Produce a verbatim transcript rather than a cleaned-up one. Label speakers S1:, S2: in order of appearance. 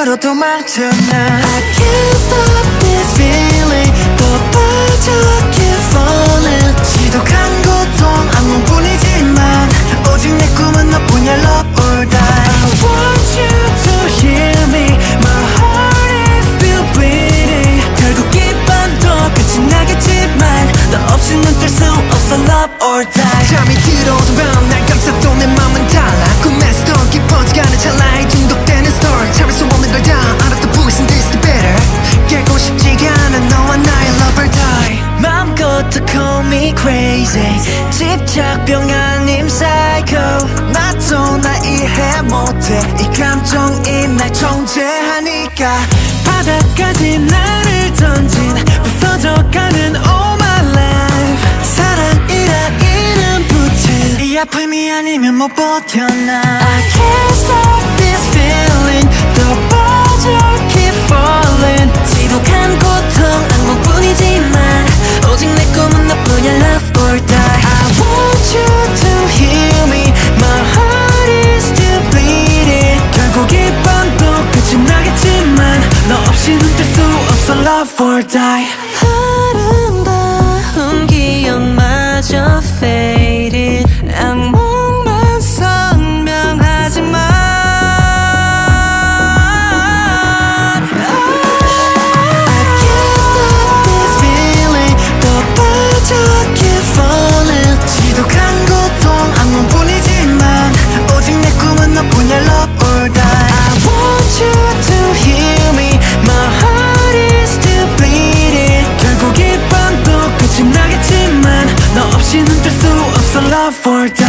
S1: 어디로 도망쳐 나 I can't stop this feeling 또 빠져 keep falling 지독한 고통 악몽뿐이지만 오직 내 꿈은 너뿐이야 love or die I want you to hear me my heart is still bleeding 결국 이 밤도 끝이 나겠지만 너 없이는 될 수 없어 love or die 잠이 들어오던 밤 날 감싸도 내 맘은 달라 꿈에서도 깊어져가는 찰나에 중독되는 story 참을 수 없는 걸 다 알았던 부신 this the better 깨고 싶지가 않아 너와 나의 love or die 맘껏 to call me crazy 집착병 아님 psycho 나도 나 이해 못해 이 감정이 날 통제하니까 바닥까지 나를 던진 부서져가는 all my life 사랑이란 이름 붙인 이 아픔이 아니면 못 버텨 나 I can't stop this feeling 더 빠져 keep falling 지독한 고통 악몽뿐이지만 오직 내 꿈은 너뿐이야 love or die I want you to hear me my heart is still bleeding 결국 이 밤도 끝이 나겠지만 너 없이는 될 수 없어 love or die 아름다운 기억마저 faded 악몽만 선명하지만 지독한 고통 악몽뿐이지만 오직 내 꿈은 너뿐이야 love or die I want you to hear me my heart is still bleeding 결국 이 밤도 끝이 나겠지만 너 없이는 될 수 없어 love or die